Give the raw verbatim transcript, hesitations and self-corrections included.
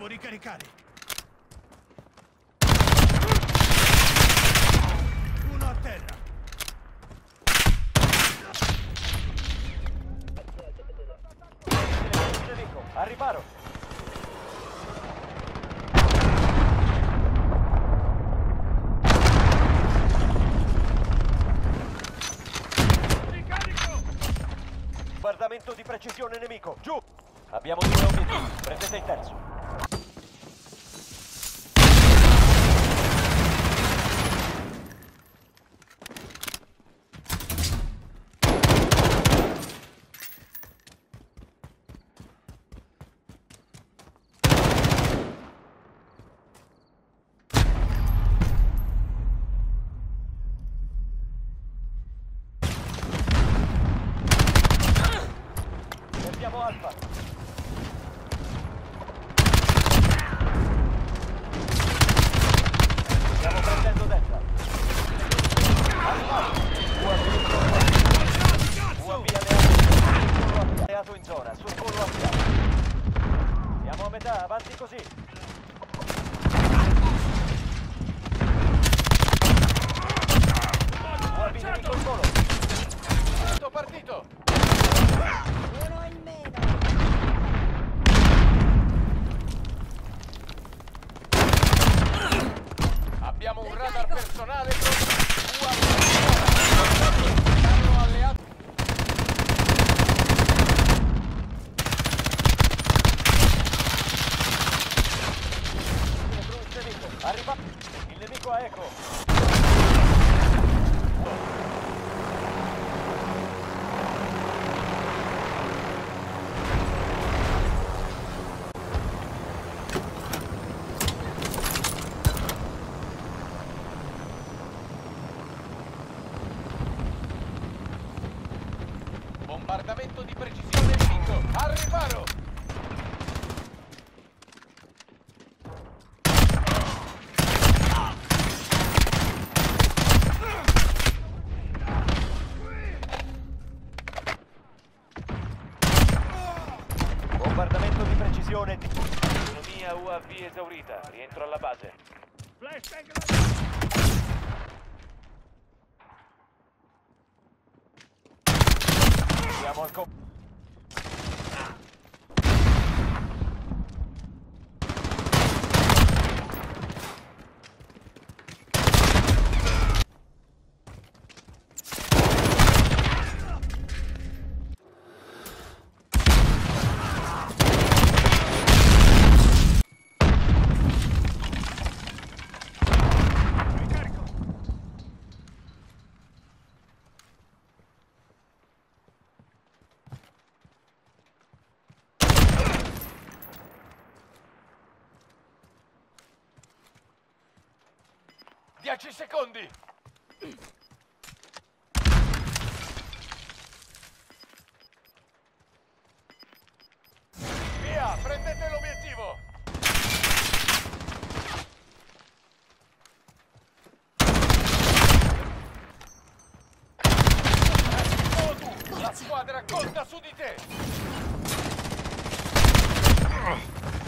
ricaricare. Uno a terra. Nemico, al riparo. Ricarico! Bombardamento di precisione nemico, giù! Abbiamo due obiettivi, prendete il terzo. Cerchiamo Alfa. Stiamo prendendo Delta. Alfa. U A V U A V alleato. Alleato in zona, sul volo a fianco. Siamo a metà, avanti così. U A V nemico in volo. Sto partito. Uno in meno. Abbiamo un radar personale con U A V. Danno alleato. Arriva. Il nemico a eco. Bombardamento di precisione nemico! Al riparo! Bombardamento di precisione. Autonomia U A V esaurita. Rientro alla base. Siamo al co... Dieci secondi! Via, prendete l'obiettivo! La squadra conta su di te!